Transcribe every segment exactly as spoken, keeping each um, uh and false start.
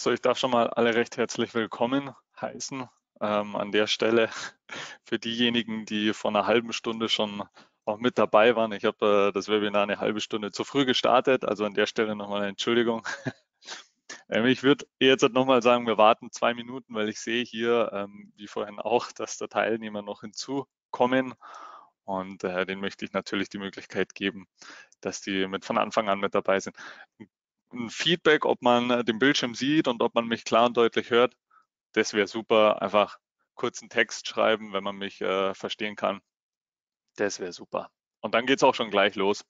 So, ich darf schon mal alle recht herzlich willkommen heißen. Ähm, an der Stelle für diejenigen, die vor einer halben Stunde schon auch mit dabei waren. Ich habe äh, das Webinar eine halbe Stunde zu früh gestartet, also an der Stelle nochmal eine Entschuldigung. ähm, ich würde jetzt nochmal sagen, wir warten zwei Minuten, weil ich sehe hier, ähm, wie vorhin auch, dass da Teilnehmer noch hinzukommen. Und äh, denen möchte ich natürlich die Möglichkeit geben, dass die mit von Anfang an mit dabei sind. Ein Feedback, ob man äh, den Bildschirm sieht und ob man mich klar und deutlich hört, das wäre super. Einfach kurz einen Text schreiben, wenn man mich äh, verstehen kann. Das wäre super. Und dann geht es auch schon gleich los.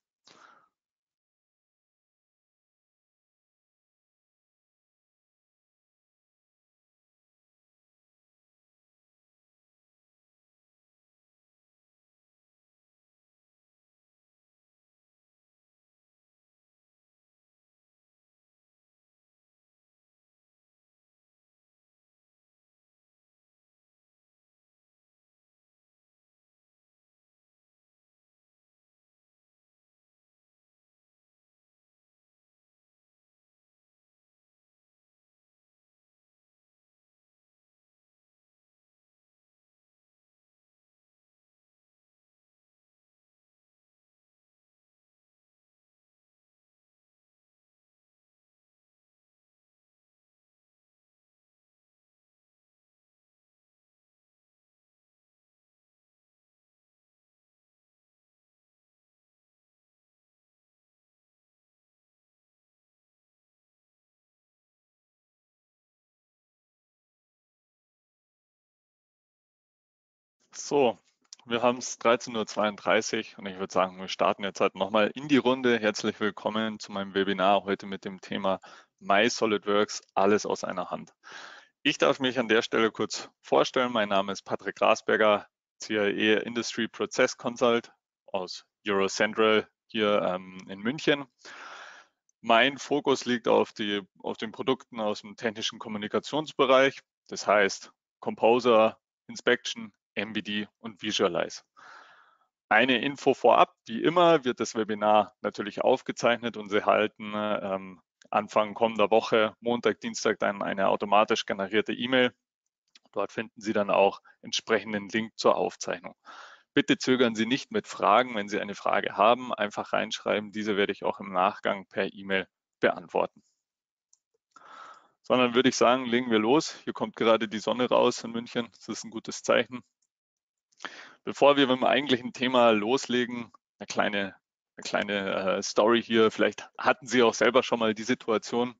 So, wir haben es dreizehn Uhr zweiunddreißig und ich würde sagen, wir starten jetzt halt nochmal in die Runde. Herzlich willkommen zu meinem Webinar heute mit dem Thema My SolidWorks, alles aus einer Hand. Ich darf mich an der Stelle kurz vorstellen. Mein Name ist Patrick Grasberger, C I E Industry Process Consult aus Eurocentral hier ähm, in München. Mein Fokus liegt auf, die, auf den Produkten aus dem technischen Kommunikationsbereich, das heißt Composer, Inspection, M B D und Visualize. Eine Info vorab, wie immer wird das Webinar natürlich aufgezeichnet und Sie erhalten ähm, Anfang kommender Woche, Montag, Dienstag, dann eine automatisch generierte E-Mail. Dort finden Sie dann auch entsprechenden Link zur Aufzeichnung. Bitte zögern Sie nicht mit Fragen. Wenn Sie eine Frage haben, einfach reinschreiben. Diese werde ich auch im Nachgang per E-Mail beantworten. Sondern würde ich sagen, legen wir los. Hier kommt gerade die Sonne raus in München. Das ist ein gutes Zeichen. Bevor wir mit dem eigentlichen Thema loslegen, eine kleine, eine kleine äh, Story hier. Vielleicht hatten Sie auch selber schon mal die Situation,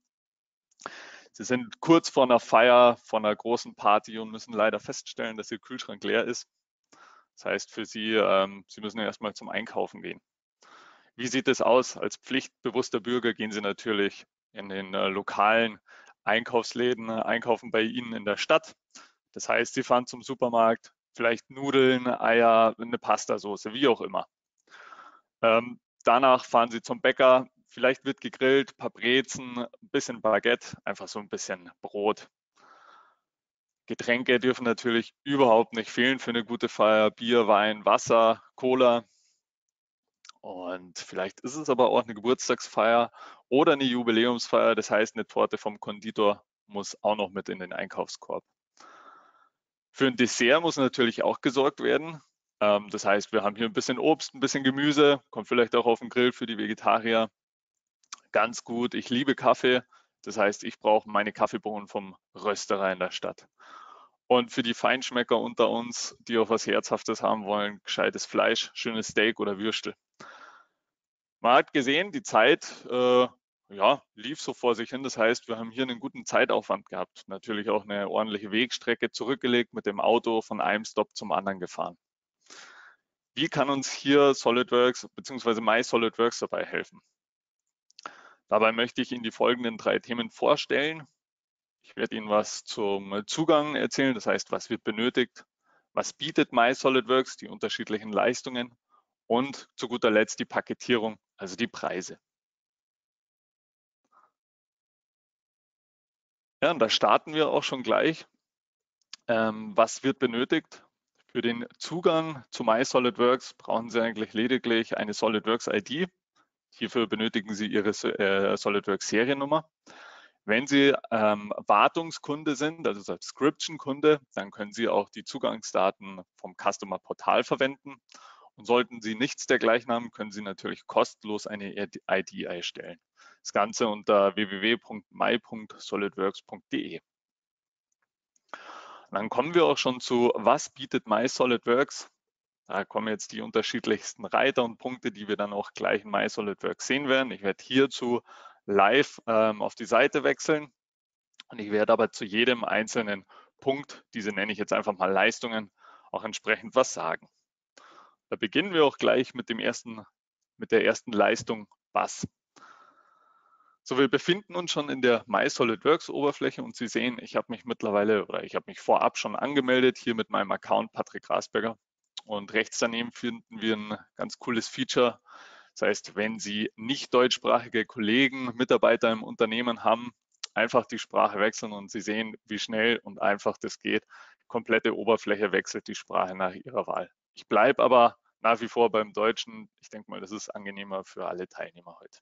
Sie sind kurz vor einer Feier, vor einer großen Party und müssen leider feststellen, dass Ihr Kühlschrank leer ist. Das heißt für Sie, ähm, Sie müssen erstmal zum Einkaufen gehen. Wie sieht es aus? Als pflichtbewusster Bürger gehen Sie natürlich in den äh, lokalen Einkaufsläden, äh, einkaufen bei Ihnen in der Stadt. Das heißt, Sie fahren zum Supermarkt, vielleicht Nudeln, Eier, eine Pastasauce, wie auch immer. Ähm, danach fahren Sie zum Bäcker, vielleicht wird gegrillt, ein paar Brezen, ein bisschen Baguette, einfach so ein bisschen Brot. Getränke dürfen natürlich überhaupt nicht fehlen für eine gute Feier. Bier, Wein, Wasser, Cola. Und vielleicht ist es aber auch eine Geburtstagsfeier oder eine Jubiläumsfeier. Das heißt, eine Torte vom Konditor muss auch noch mit in den Einkaufskorb. Für ein Dessert muss natürlich auch gesorgt werden. Ähm, das heißt, wir haben hier ein bisschen Obst, ein bisschen Gemüse, kommt vielleicht auch auf den Grill für die Vegetarier. Ganz gut. Ich liebe Kaffee. Das heißt, ich brauche meine Kaffeebohnen vom Rösterer in der Stadt. Und für die Feinschmecker unter uns, die auch was Herzhaftes haben wollen, gescheites Fleisch, schönes Steak oder Würstel. Man hat gesehen, die Zeit äh, ja, lief so vor sich hin. Das heißt, wir haben hier einen guten Zeitaufwand gehabt. Natürlich auch eine ordentliche Wegstrecke zurückgelegt, mit dem Auto von einem Stop zum anderen gefahren. Wie kann uns hier SolidWorks bzw. My SolidWorks dabei helfen? Dabei möchte ich Ihnen die folgenden drei Themen vorstellen. Ich werde Ihnen was zum Zugang erzählen, das heißt, was wird benötigt, was bietet My SolidWorks, die unterschiedlichen Leistungen und zu guter Letzt die Paketierung, also die Preise. Ja, und da starten wir auch schon gleich. Ähm, was wird benötigt? Für den Zugang zu My SolidWorks brauchen Sie eigentlich lediglich eine SolidWorks I D. Hierfür benötigen Sie Ihre äh, SolidWorks Seriennummer. Wenn Sie ähm, Wartungskunde sind, also Subscription-Kunde, dann können Sie auch die Zugangsdaten vom Customer Portal verwenden. Und sollten Sie nichts dergleichen haben, können Sie natürlich kostenlos eine I D erstellen. Das Ganze unter w w w punkt my punkt solidworks punkt de. Dann kommen wir auch schon zu, was bietet MySolidWorks? Da kommen jetzt die unterschiedlichsten Reiter und Punkte, die wir dann auch gleich in MySolidWorks sehen werden. Ich werde hierzu live ähm, auf die Seite wechseln und ich werde aber zu jedem einzelnen Punkt, diese nenne ich jetzt einfach mal Leistungen, auch entsprechend was sagen. Da beginnen wir auch gleich mit dem ersten, mit der ersten Leistung B A S. So, wir befinden uns schon in der MySolidWorks-Oberfläche und Sie sehen, ich habe mich mittlerweile oder ich habe mich vorab schon angemeldet, hier mit meinem Account Patrick Rasberger. Und rechts daneben finden wir ein ganz cooles Feature. Das heißt, wenn Sie nicht deutschsprachige Kollegen, Mitarbeiter im Unternehmen haben, einfach die Sprache wechseln und Sie sehen, wie schnell und einfach das geht. Die komplette Oberfläche wechselt die Sprache nach Ihrer Wahl. Ich bleibe aber nach wie vor beim Deutschen. Ich denke mal, das ist angenehmer für alle Teilnehmer heute.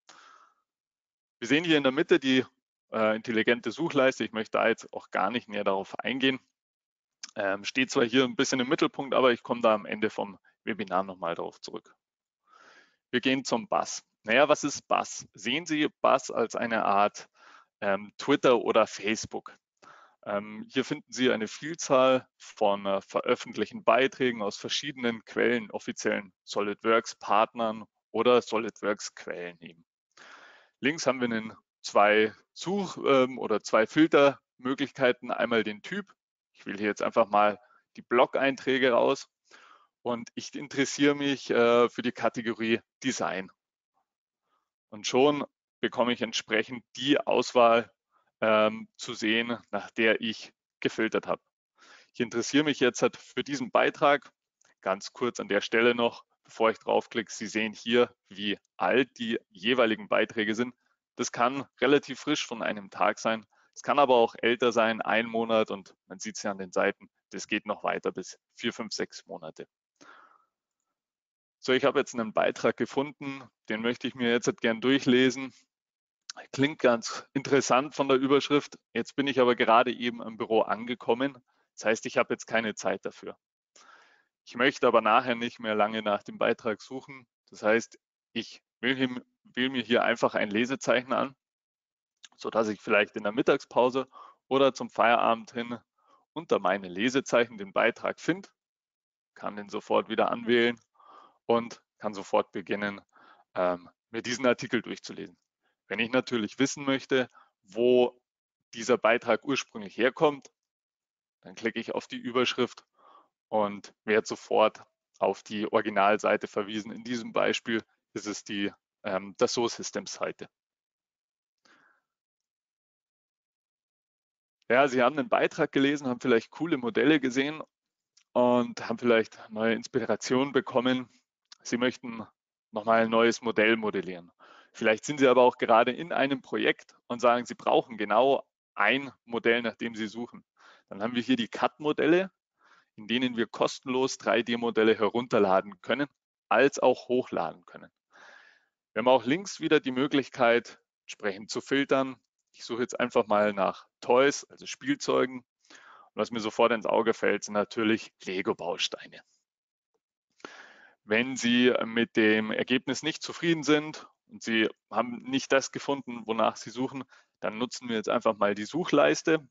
Wir sehen hier in der Mitte die äh, intelligente Suchleiste. Ich möchte da jetzt auch gar nicht näher darauf eingehen. Ähm, steht zwar hier ein bisschen im Mittelpunkt, aber ich komme da am Ende vom Webinar nochmal darauf zurück. Wir gehen zum B A S. Naja, was ist B A S? Sehen Sie B A S als eine Art ähm, Twitter oder Facebook. Ähm, hier finden Sie eine Vielzahl von äh, veröffentlichten Beiträgen aus verschiedenen Quellen, offiziellen SolidWorks-Partnern oder SolidWorks-Quellen eben. Links haben wir einen zwei Such- ähm, oder zwei Filtermöglichkeiten. Einmal den Typ. Ich wähle hier jetzt einfach mal die Blog-Einträge raus und ich interessiere mich äh, für die Kategorie Design. Und schon bekomme ich entsprechend die Auswahl ähm, zu sehen, nach der ich gefiltert habe. Ich interessiere mich jetzt halt für diesen Beitrag. Ganz kurz an der Stelle noch, bevor ich draufklicke, Sie sehen hier, wie alt die jeweiligen Beiträge sind. Das kann relativ frisch von einem Tag sein. Es kann aber auch älter sein, ein Monat, und man sieht es ja an den Seiten, das geht noch weiter bis vier, fünf, sechs Monate. So, ich habe jetzt einen Beitrag gefunden, den möchte ich mir jetzt halt gern durchlesen. Klingt ganz interessant von der Überschrift. Jetzt bin ich aber gerade eben im Büro angekommen. Das heißt, ich habe jetzt keine Zeit dafür. Ich möchte aber nachher nicht mehr lange nach dem Beitrag suchen. Das heißt, ich wähle mir hier einfach ein Lesezeichen an, sodass ich vielleicht in der Mittagspause oder zum Feierabend hin unter meine Lesezeichen den Beitrag finde, kann den sofort wieder anwählen und kann sofort beginnen, ähm, mir diesen Artikel durchzulesen. Wenn ich natürlich wissen möchte, wo dieser Beitrag ursprünglich herkommt, dann klicke ich auf die Überschrift und werde sofort auf die Originalseite verwiesen. In diesem Beispiel ist es die ähm, Dassault Systems Seite. Ja, Sie haben einen Beitrag gelesen, haben vielleicht coole Modelle gesehen und haben vielleicht neue Inspirationen bekommen. Sie möchten nochmal ein neues Modell modellieren. Vielleicht sind Sie aber auch gerade in einem Projekt und sagen, Sie brauchen genau ein Modell, nach dem Sie suchen. Dann haben wir hier die C A D-Modelle, in denen wir kostenlos drei D-Modelle herunterladen können, als auch hochladen können. Wir haben auch links wieder die Möglichkeit, entsprechend zu filtern. Ich suche jetzt einfach mal nach Toys, also Spielzeugen. Und was mir sofort ins Auge fällt, sind natürlich Lego-Bausteine. Wenn Sie mit dem Ergebnis nicht zufrieden sind und Sie haben nicht das gefunden, wonach Sie suchen, dann nutzen wir jetzt einfach mal die Suchleiste.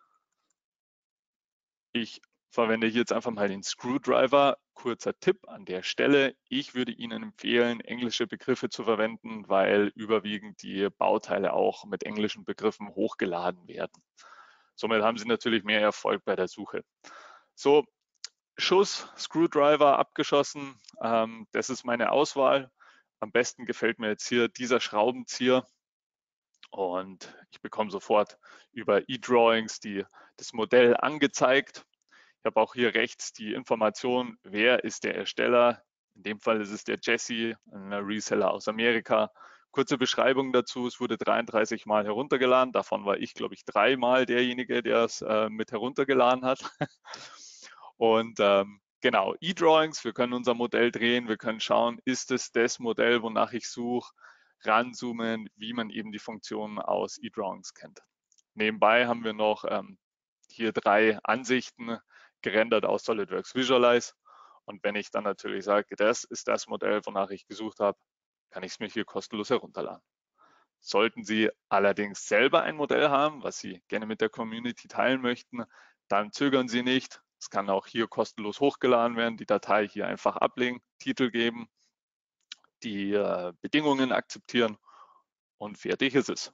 Ich verwende hier jetzt einfach mal den Screwdriver. Kurzer Tipp an der Stelle. Ich würde Ihnen empfehlen, englische Begriffe zu verwenden, weil überwiegend die Bauteile auch mit englischen Begriffen hochgeladen werden. Somit haben Sie natürlich mehr Erfolg bei der Suche. So, Schuss, Screwdriver abgeschossen. Ähm, das ist meine Auswahl. Am besten gefällt mir jetzt hier dieser Schraubenzieher. Und ich bekomme sofort über eDrawings die, das Modell angezeigt. Ich habe auch hier rechts die Information, wer ist der Ersteller. In dem Fall ist es der Jesse, ein Reseller aus Amerika. Kurze Beschreibung dazu, es wurde dreiunddreißig Mal heruntergeladen. Davon war ich, glaube ich, dreimal derjenige, der es äh, mit heruntergeladen hat. Und ähm, genau, eDrawings, wir können unser Modell drehen, wir können schauen, ist es das Modell, wonach ich suche. ranzoomen, wie man eben die Funktionen aus eDrawings kennt. Nebenbei haben wir noch ähm, hier drei Ansichten gerendert aus SolidWorks Visualize. Und wenn ich dann natürlich sage, das ist das Modell, wonach ich gesucht habe, kann ich es mir hier kostenlos herunterladen. Sollten Sie allerdings selber ein Modell haben, was Sie gerne mit der Community teilen möchten, dann zögern Sie nicht. Es kann auch hier kostenlos hochgeladen werden, die Datei hier einfach ablegen, Titel geben, die äh, Bedingungen akzeptieren und fertig ist es.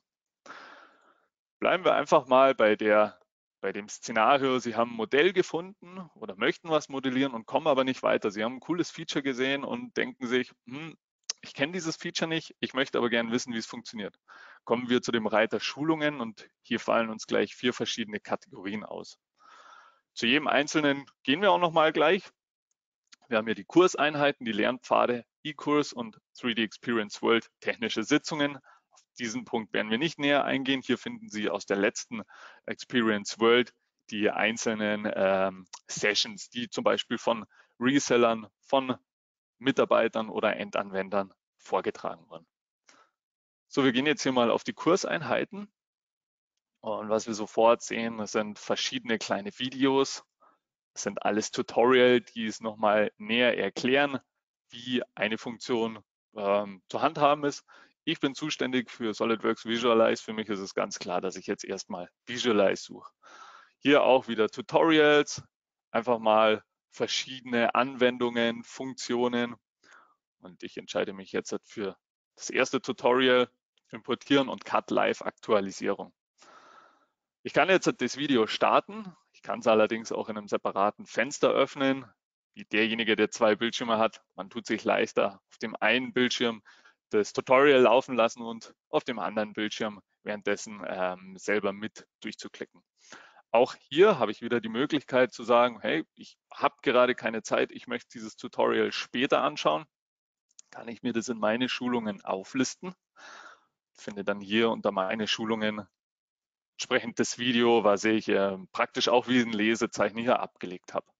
Bleiben wir einfach mal bei, der, bei dem Szenario, Sie haben ein Modell gefunden oder möchten was modellieren und kommen aber nicht weiter. Sie haben ein cooles Feature gesehen und denken sich, hm, ich kenne dieses Feature nicht, ich möchte aber gerne wissen, wie es funktioniert. Kommen wir zu dem Reiter Schulungen und hier fallen uns gleich vier verschiedene Kategorien aus. Zu jedem einzelnen gehen wir auch nochmal gleich. Wir haben hier die Kurseinheiten, die Lernpfade, E-Kurs und drei D Experience World technische Sitzungen. Auf diesen Punkt werden wir nicht näher eingehen. Hier finden Sie aus der letzten Experience World die einzelnen ähm, Sessions, die zum Beispiel von Resellern, von Mitarbeitern oder Endanwendern vorgetragen wurden. So, wir gehen jetzt hier mal auf die Kurseinheiten. Und was wir sofort sehen, das sind verschiedene kleine Videos. Das sind alles Tutorial, die es nochmal näher erklären, wie eine Funktion ähm, zu handhaben ist. Ich bin zuständig für SolidWorks Visualize. Für mich ist es ganz klar, dass ich jetzt erstmal Visualize suche. Hier auch wieder Tutorials, einfach mal verschiedene Anwendungen, Funktionen. Und ich entscheide mich jetzt für das erste Tutorial, Importieren und Cut Live Aktualisierung. Ich kann jetzt das Video starten. Ich kann es allerdings auch in einem separaten Fenster öffnen, wie derjenige, der zwei Bildschirme hat. Man tut sich leichter auf dem einen Bildschirm das Tutorial laufen lassen und auf dem anderen Bildschirm währenddessen ähm, selber mit durchzuklicken. Auch hier habe ich wieder die Möglichkeit zu sagen, hey, ich habe gerade keine Zeit, ich möchte dieses Tutorial später anschauen. Kann ich mir das in meine Schulungen auflisten. Finde dann hier unter meine Schulungen entsprechend das Video, was ich äh, praktisch auch wie ein Lesezeichen hier abgelegt habe.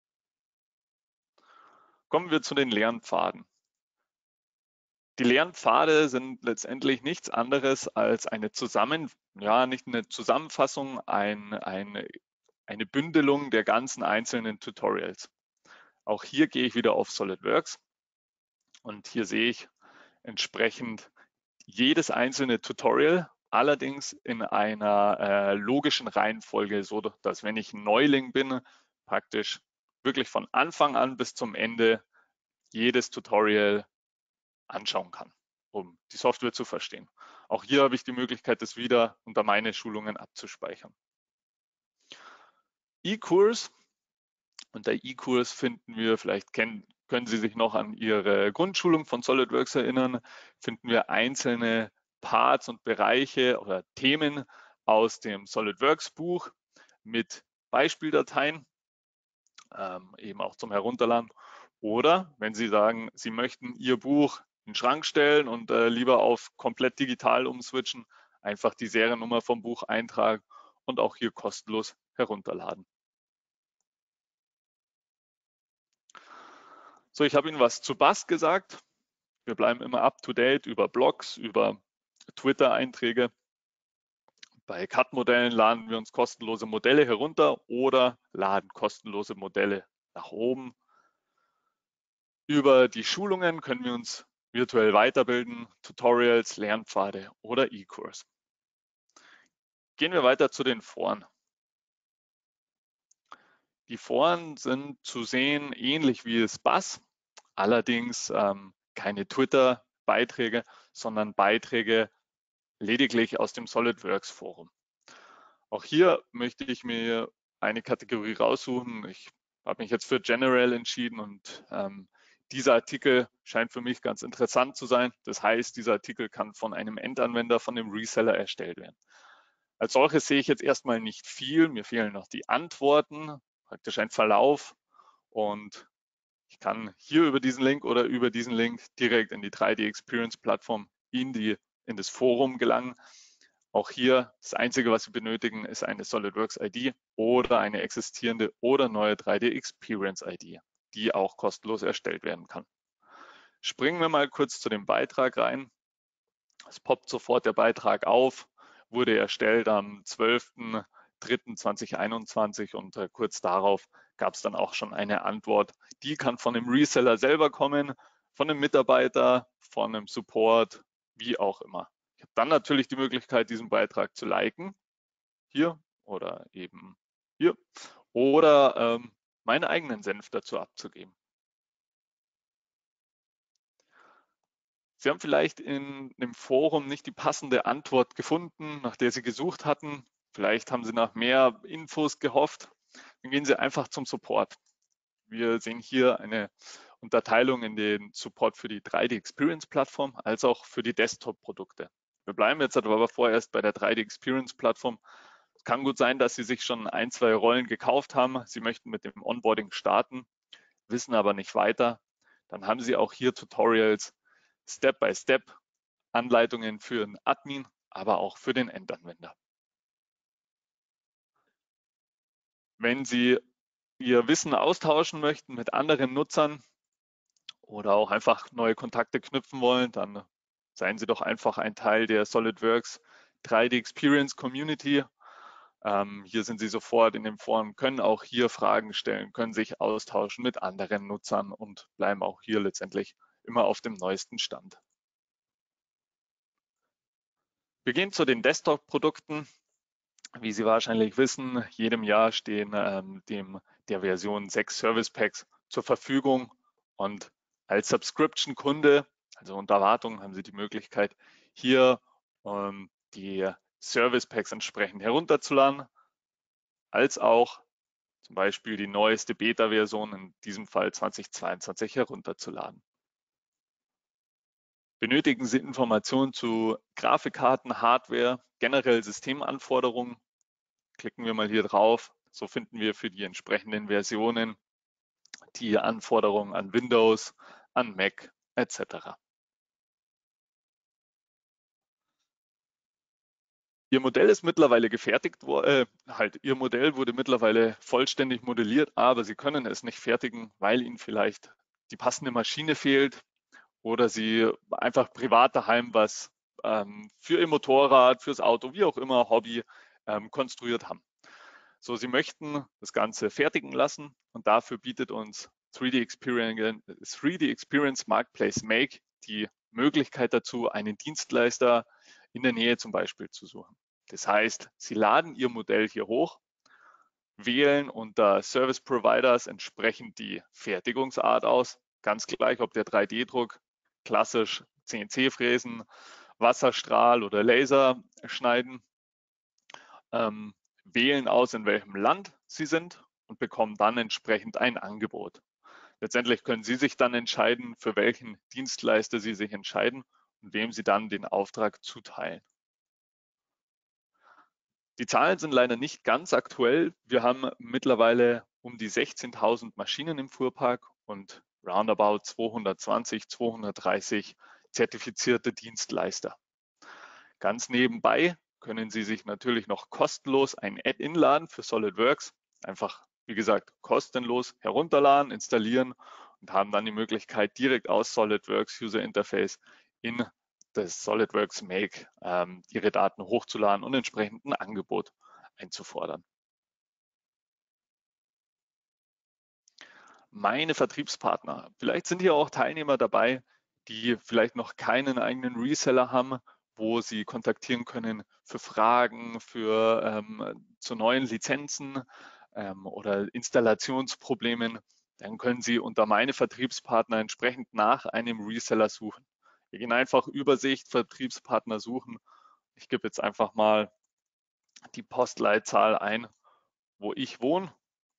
Kommen wir zu den Lernpfaden. Die Lernpfade sind letztendlich nichts anderes als eine Zusammen, ja, nicht eine Zusammenfassung, ein, ein, eine Bündelung der ganzen einzelnen Tutorials. Auch hier gehe ich wieder auf SolidWorks und hier sehe ich entsprechend jedes einzelne Tutorial, allerdings in einer äh, logischen Reihenfolge, so dass, wenn ich Neuling bin, praktisch wirklich von Anfang an bis zum Ende jedes Tutorial anschauen kann, um die Software zu verstehen. Auch hier habe ich die Möglichkeit, das wieder unter meine Schulungen abzuspeichern. E-Kurs. Unter E-Kurs finden wir, vielleicht kennen, können Sie sich noch an Ihre Grundschulung von SolidWorks erinnern, finden wir einzelne Parts und Bereiche oder Themen aus dem SolidWorks Buch mit Beispieldateien, ähm, eben auch zum Herunterladen. Oder wenn Sie sagen, Sie möchten Ihr Buch in den Schrank stellen und äh, lieber auf komplett digital umswitchen, einfach die Seriennummer vom Buch eintragen und auch hier kostenlos herunterladen. So, ich habe Ihnen was zu B A S gesagt. Wir bleiben immer up to date über Blogs, über Twitter-Einträge. Bei C A D-Modellen laden wir uns kostenlose Modelle herunter oder laden kostenlose Modelle nach oben. Über die Schulungen können wir uns virtuell weiterbilden, Tutorials, Lernpfade oder E-Kurs. Gehen wir weiter zu den Foren. Die Foren sind zu sehen ähnlich wie das B A S, allerdings ähm, keine Twitter-Beiträge, sondern Beiträge lediglich aus dem SolidWorks Forum. Auch hier möchte ich mir eine Kategorie raussuchen. Ich habe mich jetzt für General entschieden und ähm, dieser Artikel scheint für mich ganz interessant zu sein. Das heißt, dieser Artikel kann von einem Endanwender, von dem Reseller erstellt werden. Als solches sehe ich jetzt erstmal nicht viel. Mir fehlen noch die Antworten, praktisch ein Verlauf. Und ich kann hier über diesen Link oder über diesen Link direkt in die drei D Experience Plattform in, die, in das Forum gelangen. Auch hier, das Einzige, was Sie benötigen, ist eine SolidWorks I D oder eine existierende oder neue drei D Experience I D, die auch kostenlos erstellt werden kann. Springen wir mal kurz zu dem Beitrag rein. Es poppt sofort der Beitrag auf, wurde erstellt am zwölften dritten zweitausendeinundzwanzig und äh, kurz darauf gab es dann auch schon eine Antwort. Die kann von dem Reseller selber kommen, von einem Mitarbeiter, von einem Support, wie auch immer. Ich habe dann natürlich die Möglichkeit, diesen Beitrag zu liken, hier oder eben hier, oder ähm, meinen eigenen Senf dazu abzugeben. Sie haben vielleicht in dem Forum nicht die passende Antwort gefunden, nach der Sie gesucht hatten. Vielleicht haben Sie nach mehr Infos gehofft. Dann gehen Sie einfach zum Support. Wir sehen hier eine Unterteilung in den Support für die drei D Experience Plattform als auch für die Desktop-Produkte. Wir bleiben jetzt aber vorerst bei der drei D Experience Plattform. Es kann gut sein, dass Sie sich schon ein, zwei Rollen gekauft haben. Sie möchten mit dem Onboarding starten, wissen aber nicht weiter. Dann haben Sie auch hier Tutorials, Step-by-Step, Anleitungen für den Admin, aber auch für den Endanwender. Wenn Sie Ihr Wissen austauschen möchten mit anderen Nutzern oder auch einfach neue Kontakte knüpfen wollen, dann seien Sie doch einfach ein Teil der SolidWorks drei D Experience Community. Ähm, hier sind Sie sofort in dem Forum, können auch hier Fragen stellen, können sich austauschen mit anderen Nutzern und bleiben auch hier letztendlich immer auf dem neuesten Stand. Wir gehen zu den Desktop-Produkten. Wie Sie wahrscheinlich wissen, jedem Jahr stehen ähm, dem der Version sechs Service Packs zur Verfügung und als Subscription-Kunde, also unter Wartung, haben Sie die Möglichkeit, hier ähm, die Service Packs entsprechend herunterzuladen, als auch zum Beispiel die neueste Beta-Version, in diesem Fall zweitausendzweiundzwanzig, herunterzuladen. Benötigen Sie Informationen zu Grafikkarten, Hardware, generell Systemanforderungen? Klicken wir mal hier drauf. So finden wir für die entsprechenden Versionen die Anforderungen an Windows, an Mac et cetera. Ihr Modell ist mittlerweile gefertigt worden, äh, halt, Ihr Modell wurde mittlerweile vollständig modelliert, aber Sie können es nicht fertigen, weil Ihnen vielleicht die passende Maschine fehlt oder Sie einfach privat daheim was ähm, für Ihr Motorrad, fürs Auto, wie auch immer, Hobby ähm, konstruiert haben. So, Sie möchten das Ganze fertigen lassen und dafür bietet uns drei D Experience, drei D Experience Marketplace Make die Möglichkeit dazu, einen Dienstleister in der Nähe zum Beispiel zu suchen. Das heißt, Sie laden Ihr Modell hier hoch, wählen unter Service Providers entsprechend die Fertigungsart aus, ganz gleich, ob der drei D Druck, klassisch C N C-Fräsen, Wasserstrahl oder Laser schneiden. Ähm, wählen aus, in welchem Land Sie sind und bekommen dann entsprechend ein Angebot. Letztendlich können Sie sich dann entscheiden, für welchen Dienstleister Sie sich entscheiden und wem Sie dann den Auftrag zuteilen. Die Zahlen sind leider nicht ganz aktuell. Wir haben mittlerweile um die sechzehntausend Maschinen im Fuhrpark und roundabout zweihundertzwanzig, zweihundertdreißig zertifizierte Dienstleister. Ganz nebenbei können Sie sich natürlich noch kostenlos ein Add-in laden für SolidWorks. Einfach, wie gesagt, kostenlos herunterladen, installieren und haben dann die Möglichkeit, direkt aus SolidWorks User Interface in das SolidWorks Make ähm, Ihre Daten hochzuladen und entsprechend ein Angebot einzufordern. Meine Vertriebspartner. Vielleicht sind hier auch Teilnehmer dabei, die vielleicht noch keinen eigenen Reseller haben, wo Sie kontaktieren können für Fragen, für ähm, zu neuen Lizenzen ähm, oder Installationsproblemen. Dann können Sie unter meine Vertriebspartner entsprechend nach einem Reseller suchen. Wir gehen einfach Übersicht, Vertriebspartner suchen. Ich gebe jetzt einfach mal die Postleitzahl ein, wo ich wohne,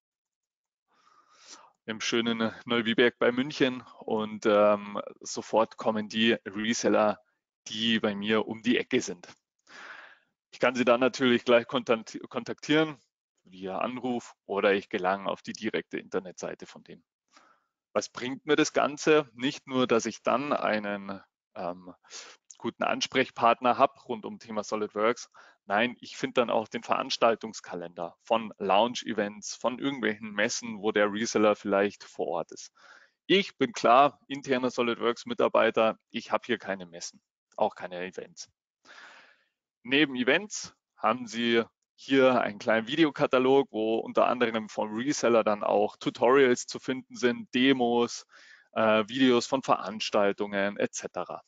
im schönen Neubiberg bei München und ähm, sofort kommen die Reseller, die bei mir um die Ecke sind. Ich kann sie dann natürlich gleich kontaktieren via Anruf oder ich gelange auf die direkte Internetseite von denen. Was bringt mir das Ganze? Nicht nur, dass ich dann einen ähm, guten Ansprechpartner habe rund um Thema SolidWorks. Nein, ich finde dann auch den Veranstaltungskalender von Lounge-Events, von irgendwelchen Messen, wo der Reseller vielleicht vor Ort ist. Ich bin klar interner SolidWorks-Mitarbeiter, ich habe hier keine Messen. auch keine Events. Neben Events haben Sie hier einen kleinen Videokatalog, wo unter anderem vom Reseller dann auch Tutorials zu finden sind, Demos, äh, Videos von Veranstaltungen et cetera.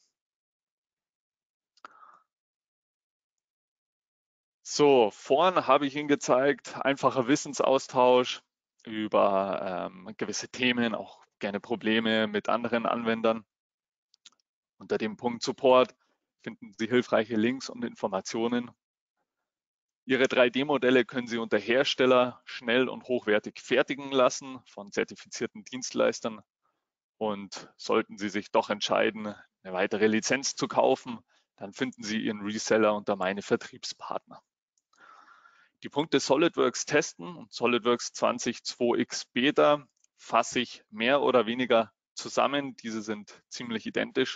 So, vorne habe ich Ihnen gezeigt, einfacher Wissensaustausch über ähm, gewisse Themen, auch gerne Probleme mit anderen Anwendern. Unter dem Punkt Support finden Sie hilfreiche Links und Informationen. Ihre drei D-Modelle können Sie unter Hersteller schnell und hochwertig fertigen lassen von zertifizierten Dienstleistern. Und sollten Sie sich doch entscheiden, eine weitere Lizenz zu kaufen, dann finden Sie Ihren Reseller unter meine Vertriebspartner. Die Punkte SolidWorks testen und SolidWorks zwanzig zwei X Beta fasse ich mehr oder weniger zusammen. Diese sind ziemlich identisch.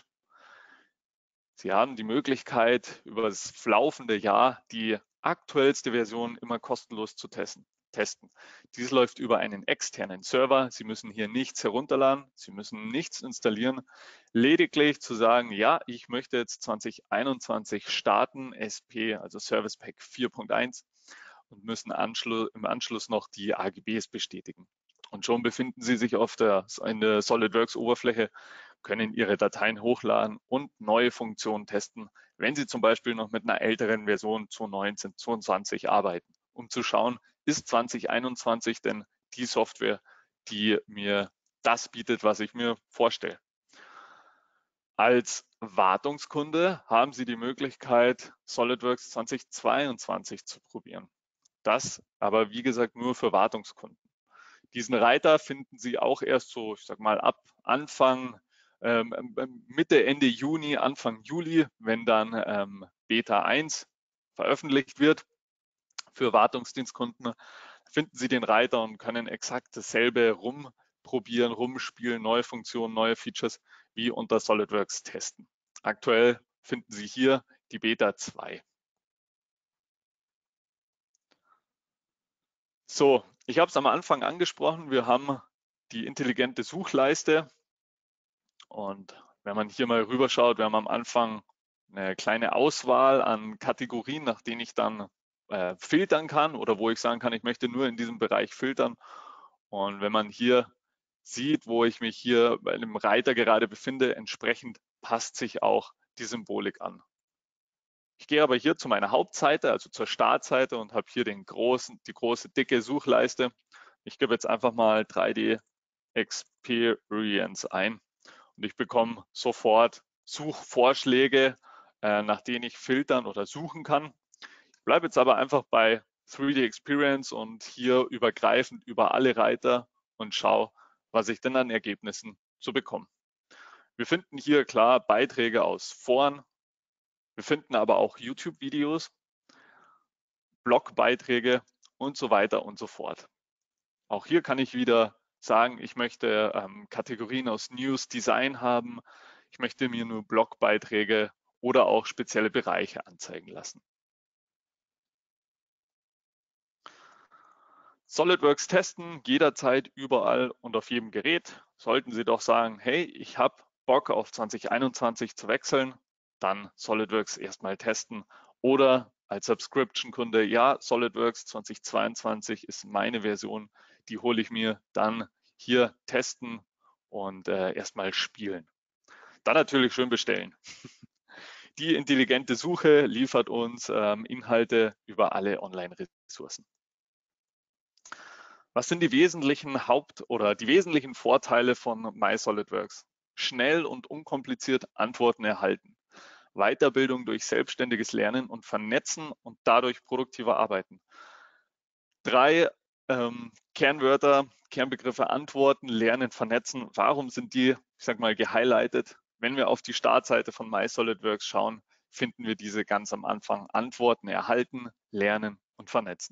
Sie haben die Möglichkeit, über das laufende Jahr die aktuellste Version immer kostenlos zu testen. testen. Dies läuft über einen externen Server. Sie müssen hier nichts herunterladen, Sie müssen nichts installieren. Lediglich zu sagen, ja, ich möchte jetzt zwanzig einundzwanzig starten, S P, also Service Pack vier Punkt eins, und müssen Anschluss, im Anschluss noch die A G Bs bestätigen. Und schon befinden Sie sich auf der, in der SolidWorks-Oberfläche, können Ihre Dateien hochladen und neue Funktionen testen, wenn Sie zum Beispiel noch mit einer älteren Version zwanzig neunzehn, zwanzig zwanzig arbeiten, um zu schauen, ist zwanzig einundzwanzig denn die Software, die mir das bietet, was ich mir vorstelle. Als Wartungskunde haben Sie die Möglichkeit, SolidWorks zwanzig zweiundzwanzig zu probieren. Das aber, wie gesagt, nur für Wartungskunden. Diesen Reiter finden Sie auch erst so, ich sag mal, ab Anfang, ähm, Mitte, Ende Juni, Anfang Juli, wenn dann ähm, Beta eins veröffentlicht wird. Für Wartungsdienstkunden finden Sie den Reiter und können exakt dasselbe rumprobieren, rumspielen, neue Funktionen, neue Features wie unter SolidWorks testen. Aktuell finden Sie hier die Beta zwei. So, ich habe es am Anfang angesprochen, wir haben die intelligente Suchleiste und wenn man hier mal rüberschaut, wir haben am Anfang eine kleine Auswahl an Kategorien, nach denen ich dann äh, filtern kann oder wo ich sagen kann, ich möchte nur in diesem Bereich filtern. Und wenn man hier sieht, wo ich mich hier bei einem Reiter gerade befinde, entsprechend passt sich auch die Symbolik an. Ich gehe aber hier zu meiner Hauptseite, also zur Startseite und habe hier den großen, die große, dicke Suchleiste. Ich gebe jetzt einfach mal drei D Experience ein und ich bekomme sofort Suchvorschläge, äh, nach denen ich filtern oder suchen kann. Ich bleibe jetzt aber einfach bei drei D Experience und hier übergreifend über alle Reiter und schaue, was ich denn an Ergebnissen so bekomme. Wir finden hier klar Beiträge aus Foren, wir finden aber auch YouTube-Videos, Blogbeiträge und so weiter und so fort. Auch hier kann ich wieder sagen, ich möchte ähm, Kategorien aus News, Design haben. Ich möchte mir nur Blogbeiträge oder auch spezielle Bereiche anzeigen lassen. SolidWorks testen, jederzeit, überall und auf jedem Gerät. Sollten Sie doch sagen, hey, ich habe Bock auf zwanzig einundzwanzig zu wechseln, dann SolidWorks erstmal testen. Oder als Subscription-Kunde, ja, SolidWorks zwanzig zweiundzwanzig ist meine Version, die hole ich mir dann hier testen und äh, erstmal spielen. Dann natürlich schön bestellen. Die intelligente Suche liefert uns ähm, Inhalte über alle Online-Ressourcen. Was sind die wesentlichen Haupt- oder die wesentlichen Vorteile von MySolidWorks? Schnell und unkompliziert Antworten erhalten. Weiterbildung durch selbstständiges Lernen und Vernetzen und dadurch produktiver Arbeiten. Drei ähm, Kernwörter, Kernbegriffe: Antworten, Lernen, Vernetzen. Warum sind die, ich sag mal, gehighlightet? Wenn wir auf die Startseite von MySolidWorks schauen, finden wir diese ganz am Anfang. Antworten erhalten, lernen und vernetzen.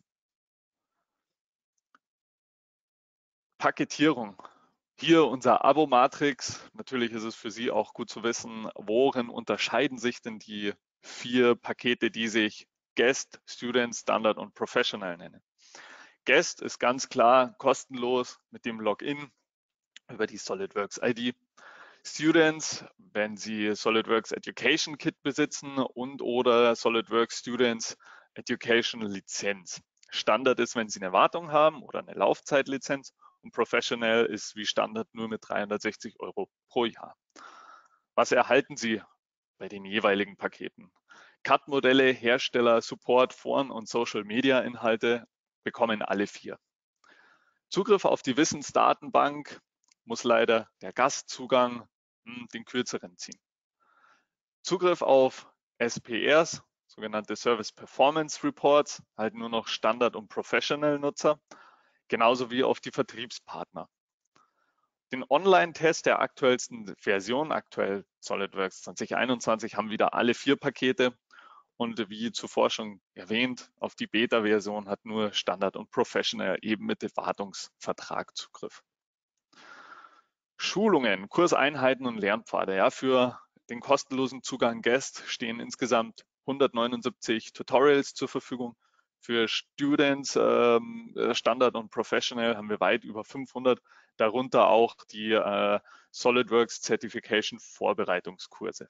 Paketierung. Hier unser Abo-Matrix. Natürlich ist es für Sie auch gut zu wissen, worin unterscheiden sich denn die vier Pakete, die sich Guest, Student, Standard und Professional nennen. Guest ist ganz klar kostenlos mit dem Login über die SolidWorks I D. Students, wenn sie SolidWorks Education Kit besitzen und oder SolidWorks Students Education Lizenz. Standard ist, wenn Sie eine Wartung haben oder eine Laufzeitlizenz, und Professional ist wie Standard nur mit dreihundertsechzig Euro pro Jahr. Was erhalten Sie bei den jeweiligen Paketen? C A D-Modelle, Hersteller, Support, Foren und Social-Media-Inhalte bekommen alle vier. Zugriff auf die Wissensdatenbank muss leider der Gastzugang hm, den kürzeren ziehen. Zugriff auf S P Rs, sogenannte Service Performance Reports, halt nur noch Standard- und Professional-Nutzer, genauso wie auf die Vertriebspartner. Den Online-Test der aktuellsten Version, aktuell SolidWorks zwanzig einundzwanzig, haben wieder alle vier Pakete. Und wie zuvor schon erwähnt, auf die Beta-Version hat nur Standard und Professional eben mit dem Wartungsvertrag Zugriff. Schulungen, Kurseinheiten und Lernpfade. Ja, für den kostenlosen Zugang Guest stehen insgesamt hundertneunundsiebzig Tutorials zur Verfügung. Für Students, ähm, Standard und Professional haben wir weit über fünfhundert, darunter auch die äh, SolidWorks Certification Vorbereitungskurse.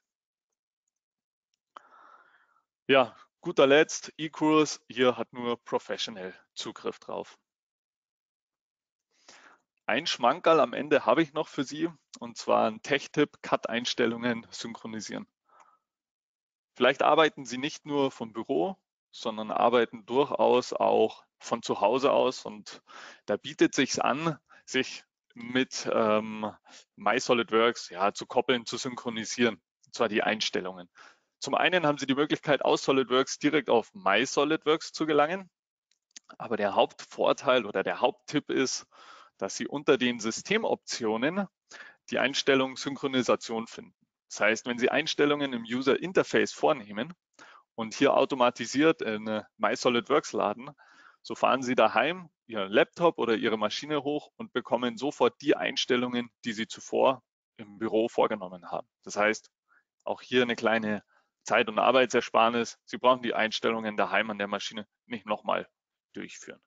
Ja, guter Letzt, eCourse, hier hat nur Professional Zugriff drauf. Ein Schmankerl am Ende habe ich noch für Sie, und zwar ein Tech-Tipp, C A D-Einstellungen synchronisieren. Vielleicht arbeiten Sie nicht nur vom Büro, sondern arbeiten durchaus auch von zu Hause aus, und da bietet sich an, sich mit ähm, MySolidWorks ja, zu koppeln, zu synchronisieren, und zwar die Einstellungen. Zum einen haben Sie die Möglichkeit, aus SolidWorks direkt auf MySolidWorks zu gelangen, aber der Hauptvorteil oder der Haupttipp ist, dass Sie unter den Systemoptionen die Einstellung Synchronisation finden. Das heißt, wenn Sie Einstellungen im User Interface vornehmen und hier automatisiert in MySolidWorks laden, so fahren Sie daheim Ihren Laptop oder Ihre Maschine hoch und bekommen sofort die Einstellungen, die Sie zuvor im Büro vorgenommen haben. Das heißt, auch hier eine kleine Zeit- und Arbeitsersparnis. Sie brauchen die Einstellungen daheim an der Maschine nicht nochmal durchführen.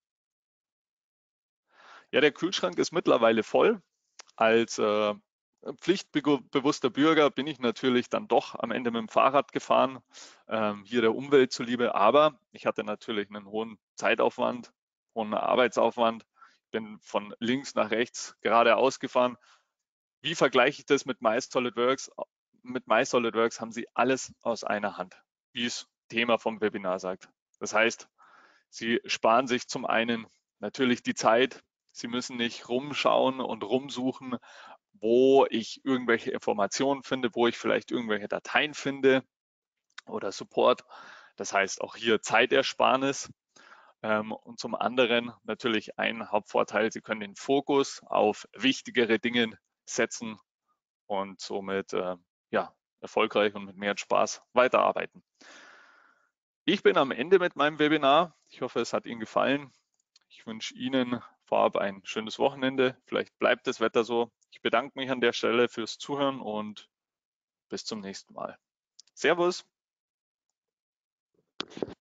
Ja, der Kühlschrank ist mittlerweile voll. Als äh, pflichtbewusster Bürger bin ich natürlich dann doch am Ende mit dem Fahrrad gefahren, ähm, hier der Umwelt zuliebe. Aber ich hatte natürlich einen hohen Zeitaufwand, hohen Arbeitsaufwand, bin von links nach rechts geradeaus gefahren. Wie vergleiche ich das mit MySolidWorks? Mit MySolidWorks haben Sie alles aus einer Hand, wie es Thema vom Webinar sagt. Das heißt, Sie sparen sich zum einen natürlich die Zeit. Sie müssen nicht rumschauen und rumsuchen, wo ich irgendwelche Informationen finde, wo ich vielleicht irgendwelche Dateien finde oder Support. Das heißt auch hier Zeitersparnis. Und zum anderen natürlich ein Hauptvorteil, Sie können den Fokus auf wichtigere Dinge setzen und somit äh, ja, erfolgreich und mit mehr Spaß weiterarbeiten. Ich bin am Ende mit meinem Webinar. Ich hoffe, es hat Ihnen gefallen. Ich wünsche Ihnen vorab ein schönes Wochenende. Vielleicht bleibt das Wetter so. Ich bedanke mich an der Stelle fürs Zuhören und bis zum nächsten Mal. Servus.